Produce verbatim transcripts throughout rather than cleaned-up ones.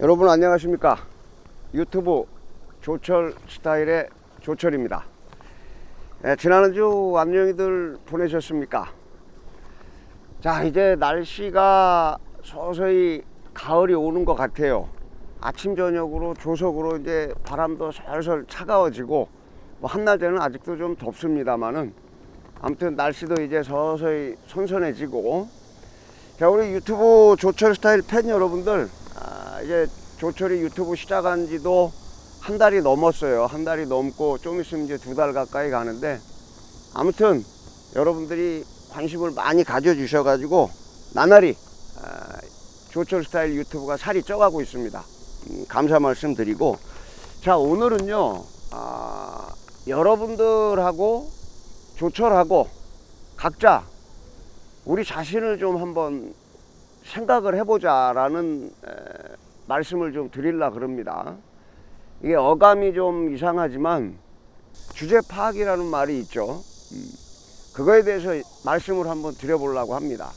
여러분 안녕하십니까. 유튜브 조철 스타일의 조철입니다. 네, 지난 한 주 안녕히들 보내셨습니까? 자, 이제 날씨가 서서히 가을이 오는 것 같아요. 아침 저녁으로 조석으로 이제 바람도 솔솔 차가워지고, 뭐 한낮에는 아직도 좀 덥습니다만은 아무튼 날씨도 이제 서서히 선선해지고. 자, 우리 유튜브 조철 스타일 팬 여러분들, 아, 이제 조철이 유튜브 시작한 지도 한 달이 넘었어요. 한 달이 넘고 좀 있으면 이제 두 달 가까이 가는데, 아무튼 여러분들이 관심을 많이 가져주셔 가지고 나날이 아, 조철 스타일 유튜브가 살이 쪄가고 있습니다. 음, 감사 말씀 드리고, 자, 오늘은요 아, 여러분들하고 조철하고 각자 우리 자신을 좀 한번 생각을 해보자 라는 에, 말씀을 좀 드리려 그럽니다. 이게 어감이 좀 이상하지만 주제 파악이라는 말이 있죠. 음, 그거에 대해서 말씀을 한번 드려보려고 합니다.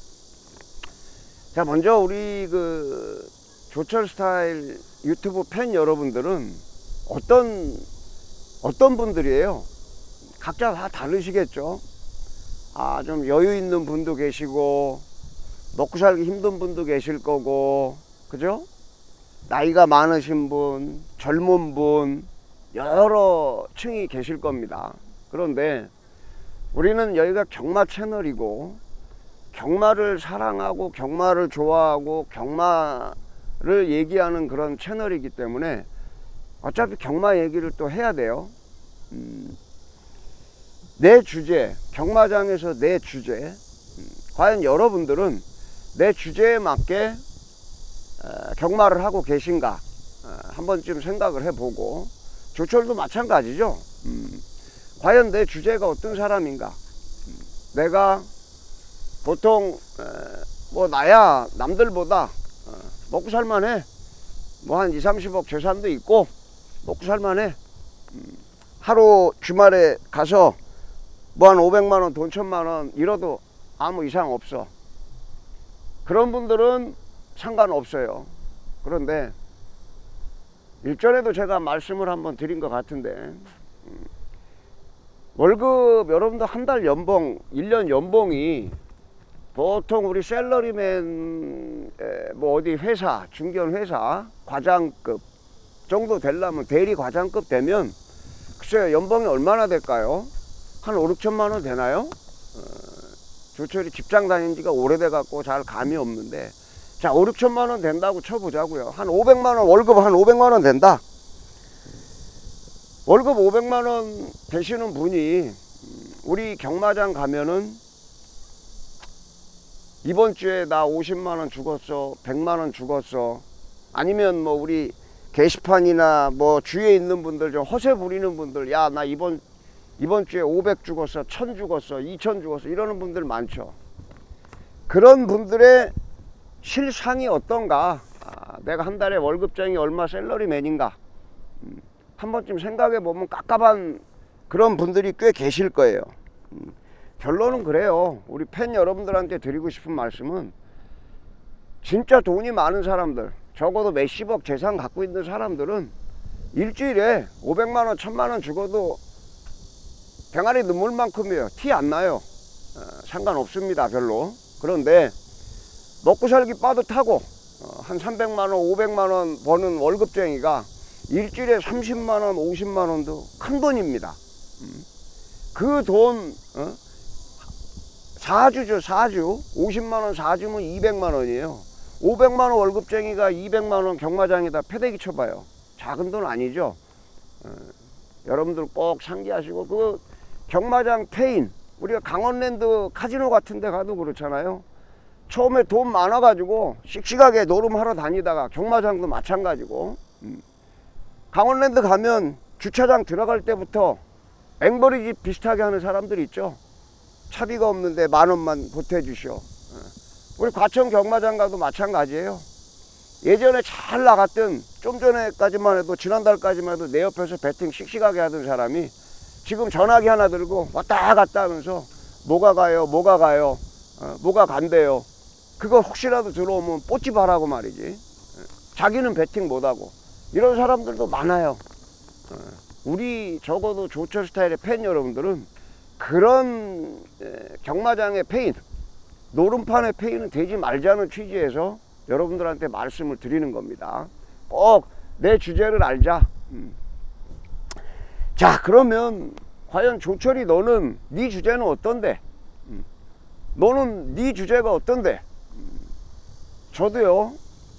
자, 먼저 우리 그 조철 스타일 유튜브 팬 여러분들은 어떤 어떤 분들이에요? 각자 다 다르시겠죠. 아, 좀 여유 있는 분도 계시고, 먹고 살기 힘든 분도 계실 거고, 그죠? 나이가 많으신 분, 젊은 분, 여러 층이 계실 겁니다. 그런데 우리는 여기가 경마 채널이고, 경마를 사랑하고 경마를 좋아하고 경마를 얘기하는 그런 채널이기 때문에 어차피 경마 얘기를 또 해야 돼요. 음, 내 주제, 경마장에서 내 주제, 음, 과연 여러분들은 내 주제에 맞게 어, 경마를 하고 계신가, 어, 한 번쯤 생각을 해보고, 조철도 마찬가지죠. 음, 과연 내 주제가 어떤 사람인가. 음, 내가 보통 에, 뭐 나야 남들보다 어, 먹고 살만해. 뭐 한 이삼십억 재산도 있고 먹고 살만해. 음, 하루 주말에 가서 뭐 한 오백만 원, 돈 천만 원 잃어도 아무 이상 없어. 그런 분들은 상관없어요. 그런데 일전에도 제가 말씀을 한번 드린 것 같은데, 음, 월급 여러분들 한 달 연봉, 일 년 연봉이 보통 우리 샐러리맨 뭐 어디 회사, 중견 회사 과장급 정도 되려면, 대리 과장급 되면 글쎄요 연봉이 얼마나 될까요? 한 오, 육천만 원 되나요? 어, 조철이 직장 다닌 지가 오래돼 갖고 잘 감이 없는데, 자, 오, 육천만 원 된다고 쳐보자고요. 한 오백만 원, 월급 한 오백만 원 된다. 월급 오백만 원 되시는 분이 우리 경마장 가면은 이번 주에 나 오십만 원 죽었어, 백만 원 죽었어, 아니면 뭐 우리 게시판이나 뭐 주위에 있는 분들, 좀 허세 부리는 분들, 야, 나 이번 이번 주에 오백 죽었어, 천 죽었어, 이천 죽었어, 이러는 분들 많죠. 그런 분들의 실상이 어떤가, 아, 내가 한 달에 월급쟁이 얼마 샐러리맨인가, 음, 한 번쯤 생각해 보면 깝깝한 그런 분들이 꽤 계실 거예요. 음, 결론은 그래요. 우리 팬 여러분들한테 드리고 싶은 말씀은, 진짜 돈이 많은 사람들, 적어도 몇십억 재산 갖고 있는 사람들은 일주일에 오백만 원, 천만 원 죽어도 병아리 눈물만큼이에요. 티 안 나요. 어, 상관없습니다, 별로. 그런데 먹고 살기 빠듯하고 어, 한 삼백만 원, 오백만 원 버는 월급쟁이가 일주일에 삼십만 원, 오십만 원도 큰 돈입니다. 음. 그 돈 어? 사 주죠. 사 주 오십만 원 사 주면 이백만 원이에요 오백만 원 월급쟁이가 이백만 원 경마장에다 패대기 쳐봐요. 작은 돈 아니죠. 어, 여러분들 꼭 상기하시고, 그 경마장 페인, 우리가 강원랜드 카지노 같은 데 가도 그렇잖아요. 처음에 돈 많아 가지고 씩씩하게 노름하러 다니다가, 경마장도 마찬가지고, 음. 강원랜드 가면 주차장 들어갈 때부터 앵벌이집 비슷하게 하는 사람들 있죠. 차비가 없는데 만 원만 보태주시오. 우리 과천 경마장 가도 마찬가지예요. 예전에 잘 나갔던, 좀 전에까지만 해도, 지난달까지만 해도 내 옆에서 배팅 씩씩하게 하던 사람이 지금 전화기 하나 들고 왔다 갔다 하면서 뭐가 가요, 뭐가 가요, 어, 뭐가 간대요. 그거 혹시라도 들어오면 뽀찌바라고 말이지. 자기는 배팅 못하고 이런 사람들도 많아요. 우리 적어도 조철 스타일의 팬 여러분들은 그런 경마장의 페인, 노름판의 페인은 되지 말자는 취지에서 여러분들한테 말씀을 드리는 겁니다. 꼭 내 주제를 알자. 음. 자, 그러면 과연 조철이 너는 네 주제는 어떤데? 음. 너는 네 주제가 어떤데? 음. 저도요.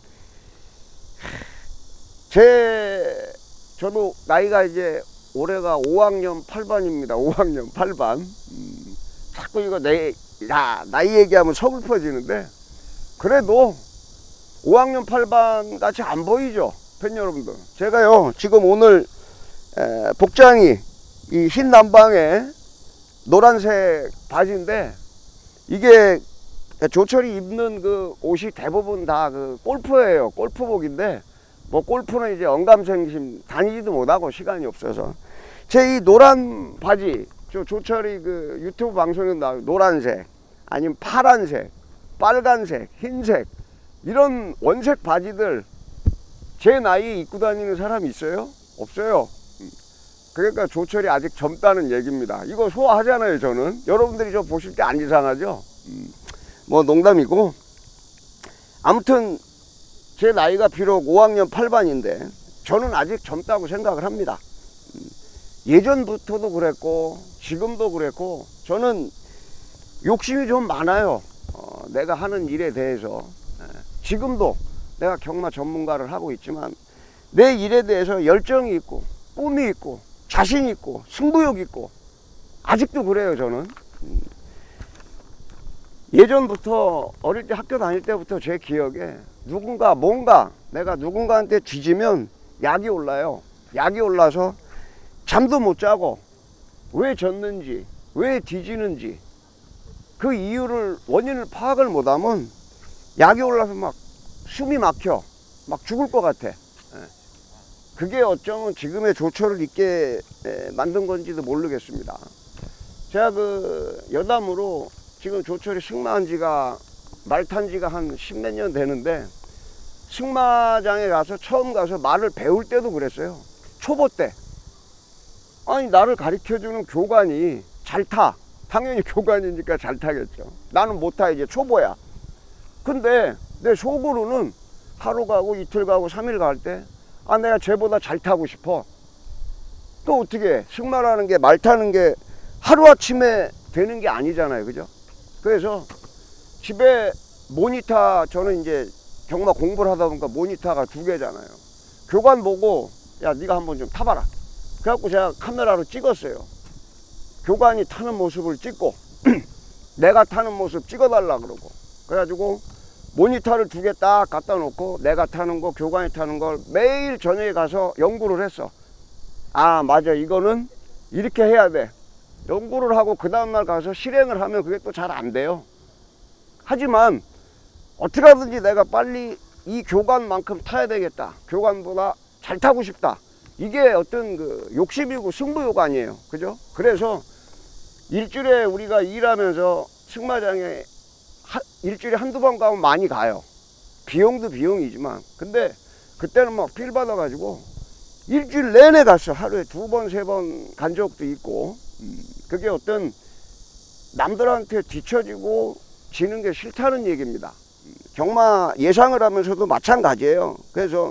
제 저도 나이가 이제 올해가 오 학년 팔 반입니다. 오 학년 팔 반. 음. 자꾸 이거 내 야, 나이 얘기하면 서글퍼지는데 그래도 오 학년 팔 반 같이 안 보이죠, 팬 여러분들. 제가요 지금 오늘 에, 복장이 이 흰 남방에 노란색 바지인데 이게 조철이 입는 그 옷이 대부분 다 그 골프예요. 골프복인데 뭐 골프는 이제 언감생심 다니지도 못하고 시간이 없어서 제 이 노란 바지, 저 조철이 그 유튜브 방송에 나오는 노란색 아니면 파란색, 빨간색, 흰색 이런 원색 바지들 제 나이에 입고 다니는 사람이 있어요? 없어요. 그러니까 조철이 아직 젊다는 얘기입니다. 이거 소화하잖아요, 저는. 여러분들이 저 보실 때 안 이상하죠? 음, 뭐 농담이고. 아무튼 제 나이가 비록 오 학년 팔 반인데 저는 아직 젊다고 생각을 합니다. 음, 예전부터도 그랬고 지금도 그랬고 저는 욕심이 좀 많아요. 어, 내가 하는 일에 대해서. 예, 지금도 내가 경마 전문가를 하고 있지만 내 일에 대해서 열정이 있고 꿈이 있고 자신 있고 승부욕 있고 아직도 그래요, 저는. 음. 예전부터 어릴 때 학교 다닐 때부터 제 기억에 누군가 뭔가 내가 누군가한테 뒤지면 약이 올라요. 약이 올라서 잠도 못 자고 왜 졌는지 왜 뒤지는지 그 이유를 원인을 파악을 못하면 약이 올라서 막 숨이 막혀 막 죽을 것 같아. 그게 어쩌면 지금의 조철을 있게 만든 건지도 모르겠습니다. 제가 그 여담으로 지금 조철이 승마한 지가 말 탄 지가 한 십몇 년 되는데 승마장에 가서 처음 가서 말을 배울 때도 그랬어요. 초보 때. 아니 나를 가르쳐주는 교관이 잘 타. 당연히 교관이니까 잘 타겠죠. 나는 못 타, 이제 초보야. 근데 내 속으로는 하루 가고 이틀 가고 삼 일 갈 때 아 내가 쟤보다 잘 타고 싶어. 또 어떻게 승마라는 게 말 타는 게 하루아침에 되는 게 아니잖아요, 그죠? 그래서 집에 모니터, 저는 이제 경마 공부를 하다 보니까 모니터가 두 개잖아요. 교관 보고 야 네가 한번 좀 타봐라. 그래갖고 제가 카메라로 찍었어요. 교관이 타는 모습을 찍고 내가 타는 모습 찍어달라 그러고 그래가지고 모니터를 두 개 딱 갖다 놓고 내가 타는 거 교관이 타는 걸 매일 저녁에 가서 연구를 했어. 아 맞아, 이거는 이렇게 해야 돼. 연구를 하고 그 다음날 가서 실행을 하면 그게 또 잘 안 돼요. 하지만 어떻게 하든지 내가 빨리 이 교관만큼 타야 되겠다, 교관보다 잘 타고 싶다, 이게 어떤 그 욕심이고 승부욕 아니에요, 그죠? 그래서 일주일에 우리가 일하면서 승마장에 하, 일주일에 한두 번 가면 많이 가요. 비용도 비용이지만 근데 그때는 막 필 받아 가지고 일주일 내내 갔어. 하루에 두 번 세 번 간 적도 있고. 음, 그게 어떤 남들한테 뒤처지고 지는 게 싫다는 얘기입니다. 음, 경마 예상을 하면서도 마찬가지예요. 그래서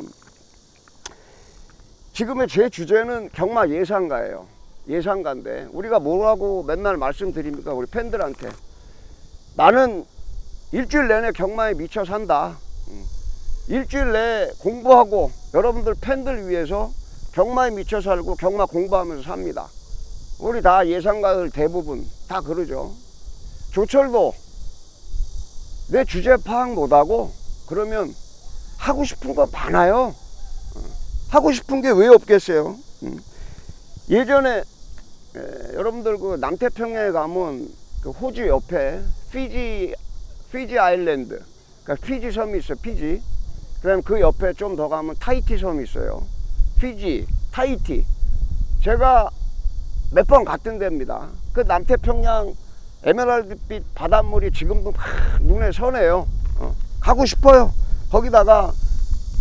지금의 제 주제는 경마 예상가예요. 예상가인데 우리가 뭐라고 맨날 말씀드립니까, 우리 팬들한테? 나는 일주일 내내 경마에 미쳐 산다. 음, 일주일 내에 공부하고 여러분들 팬들 위해서 경마에 미쳐 살고 경마 공부하면서 삽니다. 우리 다 예상가들 대부분 다 그러죠. 조철도 내 주제 파악 못하고 그러면 하고 싶은 거 많아요. 하고 싶은 게 왜 없겠어요. 예전에 에, 여러분들 그 남태평양에 가면 그 호주 옆에 피지 피지 아일랜드, 그러니까 피지 섬이 있어요. 피지. 그다음 그 옆에 좀 더 가면 타히티 섬이 있어요. 피지, 타히티. 제가 몇 번 갔던 데입니다. 그 남태평양 에메랄드빛 바닷물이 지금도 막 눈에 선해요. 어, 가고 싶어요. 거기다가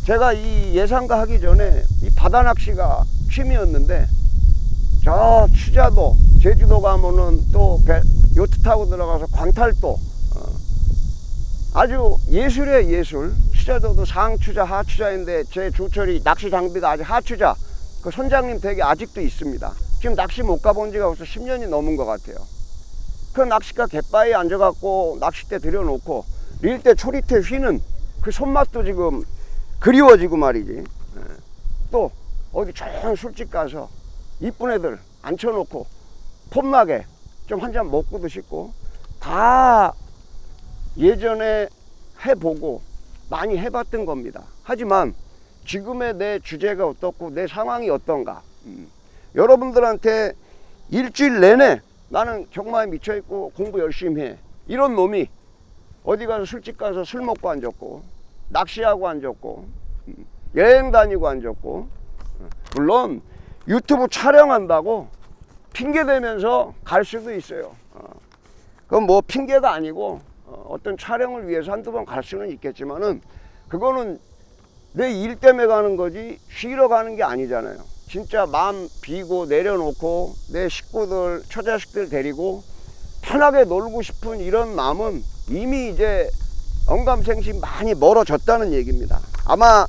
제가 이 예상가 하기 전에 이 바다 낚시가 취미였는데, 저 추자도 제주도 가면은 또 배, 요트 타고 들어가서 광탈도, 어, 아주 예술이에요, 예술. 추자도도 상추자 하추자인데 제 조철이 낚시 장비가 아직 하추자, 그 선장님 댁에 아직도 있습니다. 지금 낚시 못 가본 지가 벌써 십 년이 넘은 것 같아요. 그 낚시가 갯바위에 앉아갖고 낚싯대 들여놓고 릴대 초리대 휘는 그 손맛도 지금 그리워지고 말이지. 또 어디 조용 술집 가서 이쁜 애들 앉혀놓고 폼나게 좀 한 잔 먹고도 싶고, 다 예전에 해보고 많이 해봤던 겁니다. 하지만 지금의 내 주제가 어떻고 내 상황이 어떤가, 음. 여러분들한테 일주일 내내 나는 경마에 미쳐있고 공부 열심히 해, 이런 놈이 어디 가서 술집 가서 술 먹고 앉았고 낚시하고 앉았고 음. 여행 다니고 앉았고, 물론 유튜브 촬영한다고 핑계대면서 갈 수도 있어요. 어. 그건 뭐 핑계가 아니고 어, 어떤 촬영을 위해서 한두 번 갈 수는 있겠지만은 그거는 내 일 때문에 가는 거지 쉬러 가는 게 아니잖아요. 진짜 마음 비고 내려놓고 내 식구들 처자식들 데리고 편하게 놀고 싶은 이런 마음은 이미 이제 언감생심 많이 멀어졌다는 얘기입니다. 아마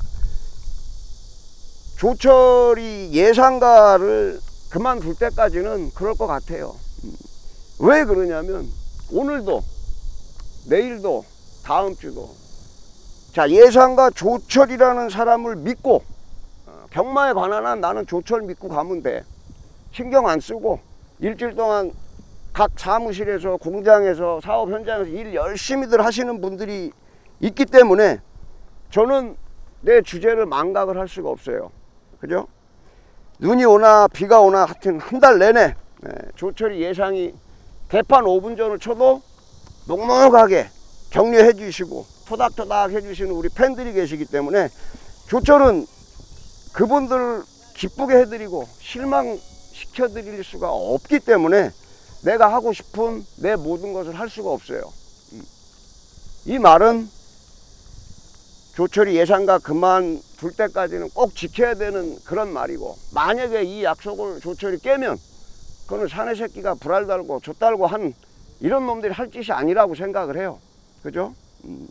조철이 예상가를 그만둘 때까지는 그럴 것 같아요. 왜 그러냐면 오늘도 내일도 다음 주도 자 예상가 조철이라는 사람을 믿고 경마에 관한 한 나는 조철 믿고 가면 돼. 신경 안 쓰고 일주일 동안 각 사무실에서 공장에서 사업 현장에서 일 열심히들 하시는 분들이 있기 때문에 저는 내 주제를 망각을 할 수가 없어요. 그죠? 눈이 오나 비가 오나 하여튼 한 달 내내 네, 조철이 예상이 개판 오 분 전을 쳐도 넉넉하게 격려해 주시고 토닥토닥 해 주시는 우리 팬들이 계시기 때문에 조철은 그분들을 기쁘게 해드리고 실망시켜 드릴 수가 없기 때문에 내가 하고 싶은 내 모든 것을 할 수가 없어요. 이 말은 조철이 예상가 그만둘 때까지는 꼭 지켜야 되는 그런 말이고, 만약에 이 약속을 조철이 깨면 그거는 사내 새끼가 불알 달고 조 달고 한 이런 놈들이 할 짓이 아니라고 생각을 해요. 그죠? 음.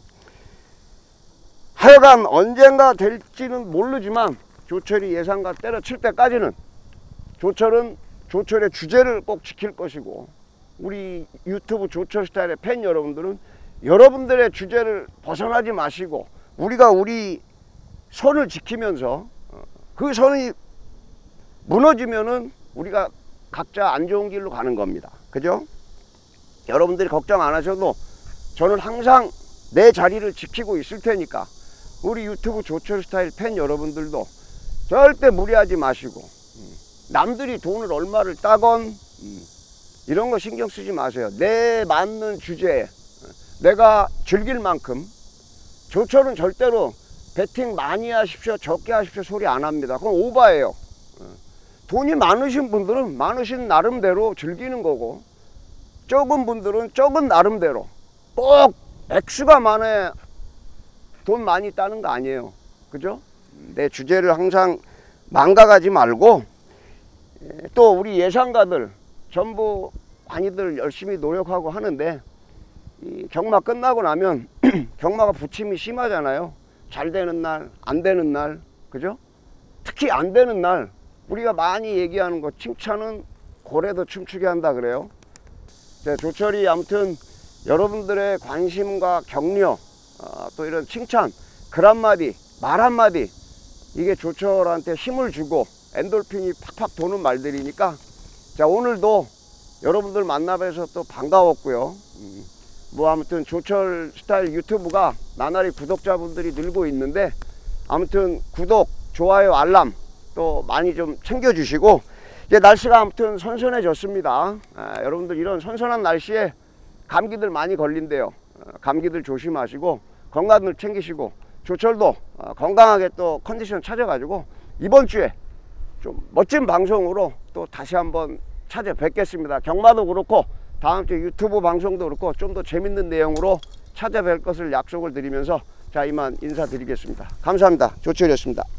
하여간 언젠가 될지는 모르지만 조철이 예상가 때려칠 때까지는 조철은 조철의 주제를 꼭 지킬 것이고, 우리 유튜브 조철 스타일의 팬 여러분들은 여러분들의 주제를 벗어나지 마시고 우리가 우리 선을 지키면서 그 선이 무너지면은 우리가 각자 안 좋은 길로 가는 겁니다. 그죠? 여러분들이 걱정 안 하셔도 저는 항상 내 자리를 지키고 있을 테니까 우리 유튜브 조철 스타일 팬 여러분들도 절대 무리하지 마시고 남들이 돈을 얼마를 따건 이런 거 신경 쓰지 마세요. 내 맞는 주제에 내가 즐길 만큼. 조철은 절대로 배팅 많이 하십시오 적게 하십시오 소리 안 합니다. 그건 오바예요. 돈이 많으신 분들은 많으신 나름대로 즐기는 거고, 적은 분들은 적은 나름대로 꼭 액수가 많아야 돈 많이 따는 거 아니에요. 그죠? 내 주제를 항상 망각하지 말고, 또 우리 예상가들 전부 많이들 열심히 노력하고 하는데 이 경마 끝나고 나면 경마가 부침이 심하잖아요. 잘 되는 날, 안 되는 날, 그죠? 특히 안 되는 날 우리가 많이 얘기하는 거, 칭찬은 고래도 춤추게 한다 그래요. 네, 조철이 아무튼 여러분들의 관심과 격려, 어, 또 이런 칭찬, 글 한마디, 말 한마디, 이게 조철한테 힘을 주고 엔돌핀이 팍팍 도는 말들이니까, 자 오늘도 여러분들 만나뵈서 또 반가웠고요. 음. 뭐 아무튼 조철 스타일 유튜브가 나날이 구독자분들이 늘고 있는데, 아무튼 구독, 좋아요, 알람 또 많이 좀 챙겨주시고, 이제 날씨가 아무튼 선선해졌습니다. 아, 여러분들 이런 선선한 날씨에 감기들 많이 걸린대요. 아, 감기들 조심하시고 건강들 챙기시고, 조철도 아, 건강하게 또 컨디션 찾아가지고 이번 주에 좀 멋진 방송으로 또 다시 한번 찾아뵙겠습니다. 경마도 그렇고 다음 주 유튜브 방송도 그렇고 좀 더 재밌는 내용으로 찾아뵐 것을 약속을 드리면서, 자 자, 이만 인사드리겠습니다. 감사합니다. 조철이었습니다.